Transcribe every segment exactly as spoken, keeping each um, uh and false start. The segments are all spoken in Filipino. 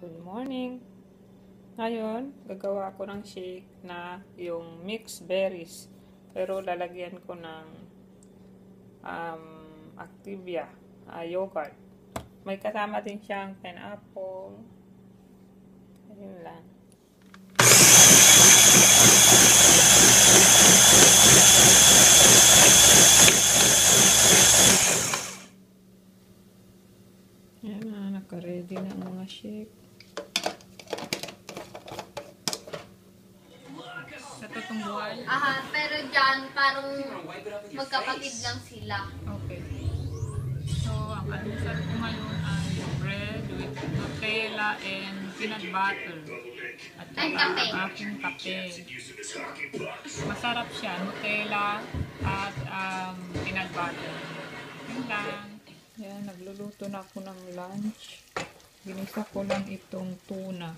Good morning! Ngayon, gagawa ko ng shake na yung mixed berries. Pero lalagyan ko ng um, Activia uh, yogurt. May kasama din siyang pineapple. Ayun lang. Ayan na, naka-ready na ang mga shake. Sa totoong buhay? Aha, pero dyan parang magkapatid lang sila. Okay. So, ang almusal ko ngayon ay bread with Nutella and peanut butter. At saka kape. ang aking kape. Masarap siya. Nutella at um, peanut butter. Yun lang. Yan, nagluluto na ako ng lunch. Ginisa ko lang itong tuna.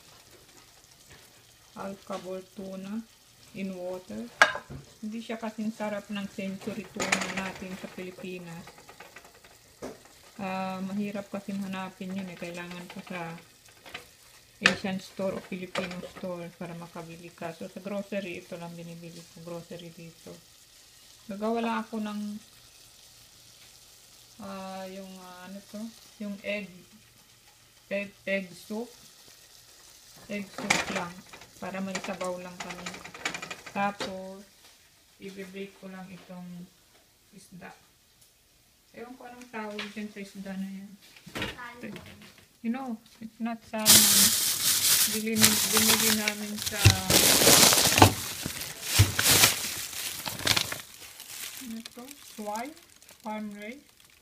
Alcabor tuna in water. Hindi siya kasing sarap ng century tuna natin sa Pilipinas. Uh, mahirap kasing hanapin yun eh. Kailangan ko sa Asian store o Filipino store para makabili ka. So sa grocery, ito lang binibili ko. Grocery dito. Nagawa lang ako ng uh, yung uh, ano to? Yung egg egg, egg soup. Egg soup lang. Para may sabaw lang kami. Tapos, i-bake ko lang itong isda. Ewan ko anong tawag dyan sa isda na yan. You know, it's not salmon. Binili, binili namin sa ano ito? Swai? Farm raised?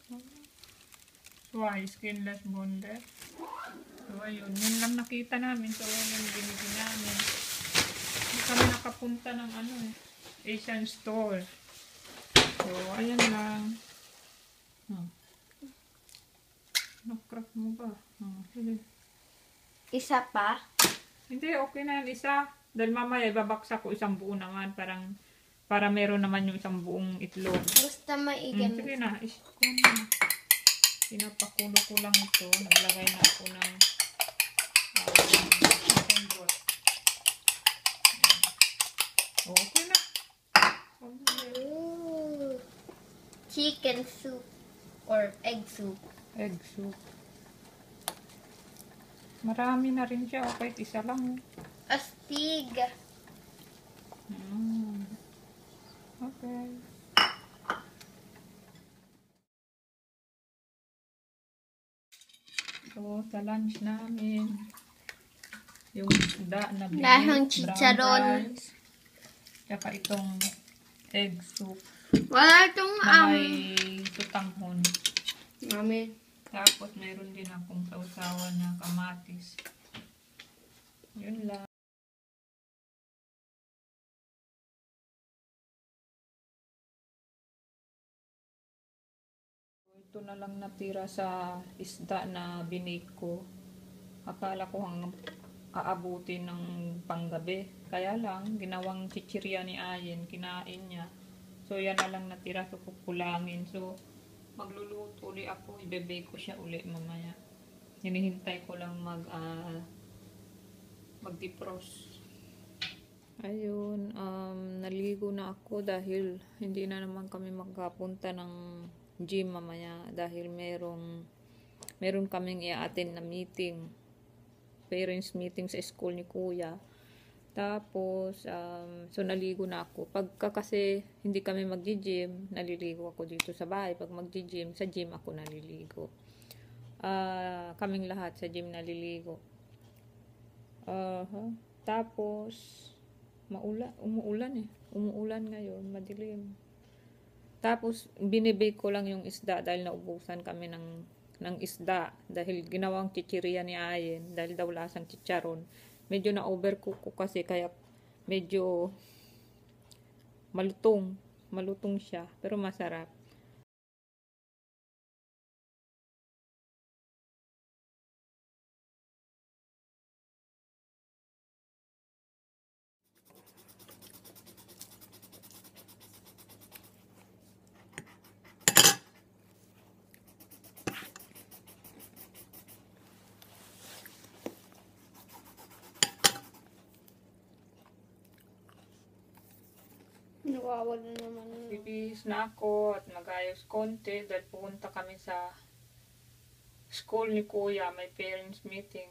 Swai, skinless, boneless. So, ayun. Yun lang nakita namin. So, yun yung binili namin. Hindi kami nakapunta ng ano eh. Asian store. So, ayan lang. Huh. Nakrap mo ba? Huh. Isa pa? Hindi, okay na yan. Isa. Dahil mamaya, ibabaksa ko isang buo naman. Parang, para meron naman yung isang buong itlog. Basta maigan. Hmm, sige na. Isko na. Pinapakulo ko lang ito. Naglagay na ako ng um, broth. Okay na. Ooh. Chicken soup or egg soup. Egg soup. Marami na rin siya. Okay, isa lang. Astig. Mm. Okay. So, sa lunch namin, yung isda na bilis, Lahang chicharon. Tsaka itong egg soup Wala itong na um, may tutanghon. Mami. Tapos, meron din akong sausawan na kamatis. Yun lang. Ito na lang natira sa isda na binake ko. Akala ko hanggang aabutin ng panggabi. Kaya lang, ginawang chichirya ni Ayen, kinain niya. So, yan na lang natira. So, kukulangin. So, magluluto ulit ako. Ibebake ko siya ulit mamaya. Hinihintay ko lang mag, uh, mag-defrost. Ayun, um, naligo na ako dahil hindi na naman kami magkapunta ng gym mamaya dahil merong meron kaming i-attend na meeting, parents meeting sa school ni kuya. Tapos um, so naligo na ako. Pagka kasi hindi kami magji-gym, naliligo ako dito sa bahay. Pag magji-gym, sa gym ako naliligo. Uh, kaming lahat sa gym naliligo. Uh, huh? Tapos maulan, umuulan eh. Umuulan ngayon, madilim. Tapos, binibake ko lang yung isda dahil naubusan kami ng, ng isda. Dahil ginawang chichirya ni Ayen. Dahil daw lasang chicharon. Medyo na-overcook ko kasi kaya medyo malutong. Malutong siya. Pero masarap. Kawawa na naman. Bibihis na ako at mag-ayos konti dahil pupunta kami sa school ni Kuya, may parents meeting.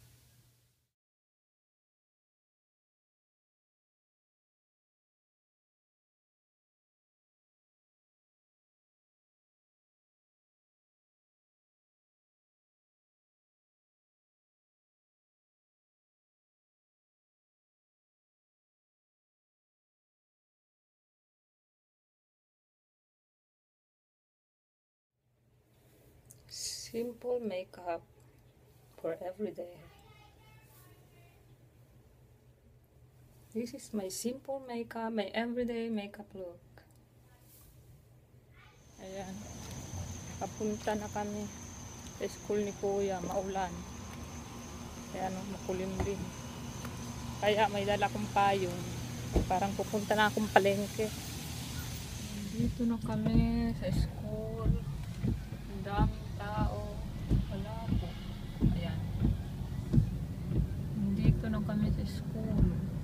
Simple makeup for everyday. This is my simple makeup, my everyday makeup look. Ayan. Papunta na kami sa school ni Kuya, maulan. Kaya no, makulim din. Kaya may dala kong payong. Parang pupunta na akong palengke. Dito na kami sa school. Ang daming tao. Wala po. Ayan. Dito na kami sa school.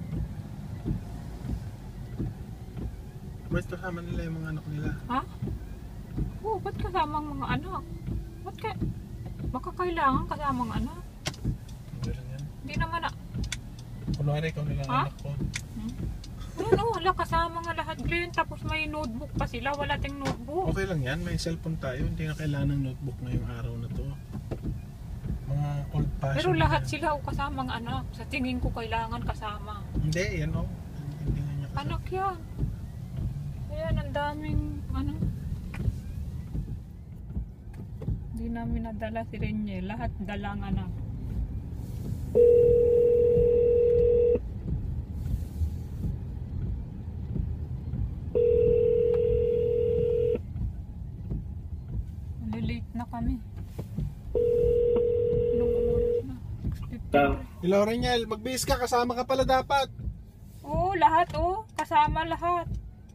Ba't kasama nila yung mga anak nila? Ha? Oo, ba't kasama ang mga anak? Ba't ka... Baka kailangan kasama ang anak? Meron yan. Hindi naman na... Kunwari ikaw nilang Ha? anak ko. Hmm? Ano, wala kasama nga lahat, Glenn. Tapos may notebook pa sila. Wala ting notebook. Okay lang yan, may cellphone tayo. Hindi na kailangan ng notebook ngayong araw na to. Mga old fashioned. Pero lahat sila o kasama ang anak. Sa tingin ko kailangan kasama. Hindi, yan o. Hindi nga niya kasama. Anak yan. Ayan, ang daming ano. Hindi namin nadala si Renye. Lahat dalang anak. Late na kami. Ilang oras na? six fifty. Hello, Renyel. Magbihis ka. Kasama ka pala dapat. Oo, lahat oh. Kasama lahat.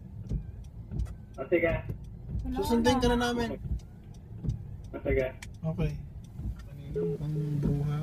O sige. Wala Susundin ka na. na namin. O sige. Okay. Kanina mukhang bruha.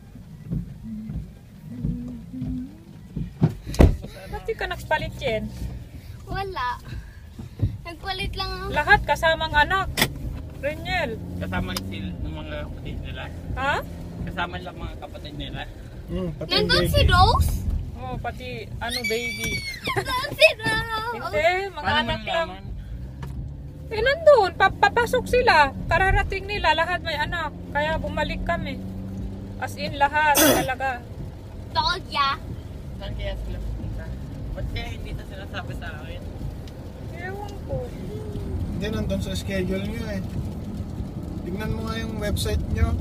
Ba't di ka nagpalit yan? Wala. Nagpalit lang ako. Lahat kasamang anak. Renyel. Kasama sila ng mga kapatid nila. Ha? Kasama lang mga kapatid nila. Hmm, pati Nandun yung si baby. Rose? Oh, pati ano baby. Nandun si Rose? Hindi, mga Paano anak man lang. laman? Eh, nandun. Pa- papasok sila. Kararating nila. Lahat may anak. Kaya bumalik kami. As in, lahat. Talaga. Told ya. Saan kaya sila pupunta? Ba't kaya hindi na sila sabi sa akin? Ewan ko. Hindi, nandun sa schedule nyo eh. Tignan mo nga yung website nyo.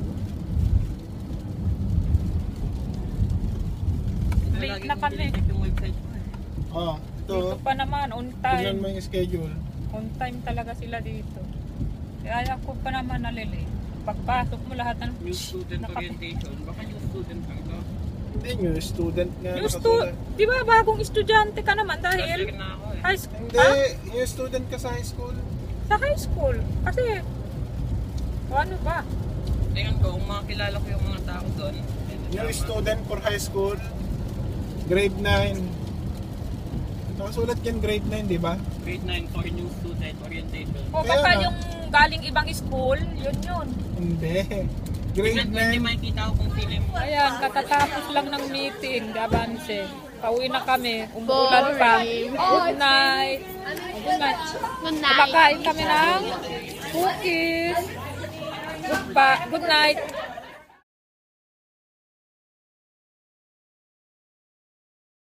Late Lagi na kong kami. binicheck yung website ko eh. Oh, ito. Dito pa naman. On Tignan mo time. yung schedule. On time talaga sila dito. Kaya ako pa naman nalili. Pagpasok mo lahat ng... New student Naka- orientation. Baka new student lang to. Hindi, new student nga. Yung stu... nakasulat. Di ba bagong estudyante ka naman Last dahil year na ako eh. high school? Hindi, Ha? new student ka sa high school. Sa high school. Kasi... O ano ba? Tingnan ko, kung mga kilala ko yung mga tao doon. New student for high school. Grade nine. Nakasulat yan grade nine, di ba? Grade nine for new student orientation. O Kaya baka nga. yung galing ibang school, yun yun. Hindi. Grade Tingnan ko, hindi nine. makikita ko kung sino yung... Ayan, katatapos lang ng meeting, Dabanse. Pauwi na kami, umuulan pa. Good night. Good night. Good night. Kumakain kami ng cookies. Good, pa, good night.